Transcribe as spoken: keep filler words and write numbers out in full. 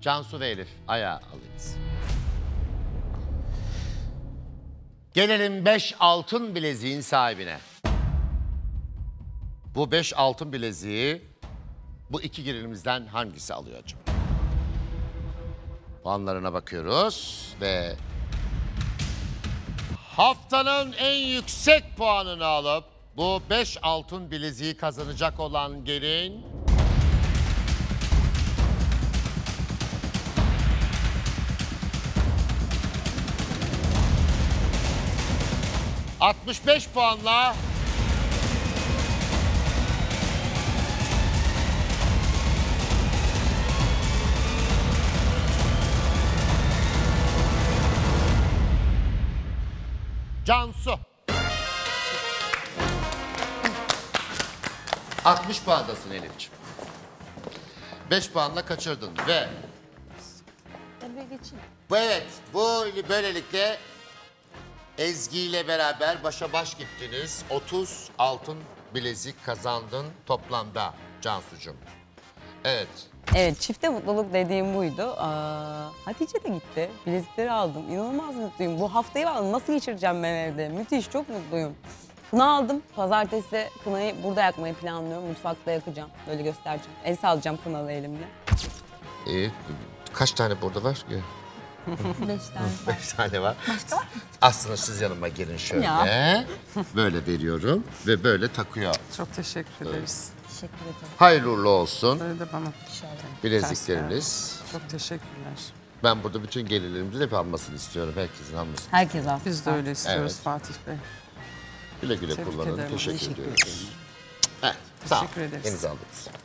Cansu ve Elif ayağa alınız. Gelelim beş altın bileziğin sahibine. Bu beş altın bileziği bu iki gerilimizden hangisi alıyor acaba? Puanlarına bakıyoruz ve haftanın en yüksek puanını alıp bu beş altın bileziği kazanacak olan gelin altmış beş puanla Cansu. altmış puandasın Elif'ciğim. beş puanla kaçırdın ve bu evet bu böylelikle Ezgi ile beraber başa baş gittiniz. otuz altın bilezik kazandın toplamda Cansu'cum. Evet. Evet, çifte mutluluk dediğim buydu. Aa, Hatice de gitti. Bilezikleri aldım. İnanılmaz mutluyum. Bu haftayı aldım. Nasıl geçireceğim ben evde? Müthiş, çok mutluyum. Kına aldım. Pazartesi kınayı burada yakmayı planlıyorum. Mutfakta yakacağım. Böyle göstereceğim. El sallayacağım kınalı elimle. Ee, kaç tane burada var? Beş tane. Beş tane var. Başka var? Aslında siz yanıma gelin şöyle. Ya. Böyle veriyorum ve böyle takıyor. Çok teşekkür ederiz. Teşekkür ederim. Hayırlı uğurlu olsun. Böyle de bana. Bilezikleriniz. Çok teşekkürler. Ben burada bütün gelirlerimizin hep almasını istiyorum. Herkesin almasını. Herkes aslında. Biz de öyle istiyoruz Evet. Fatih Bey. Güle güle Tebrik kullanın. ederim. Teşekkür, Teşekkür ediyorum. ederim. Evet, sağ Teşekkür olun. ederiz. İmzaladınız.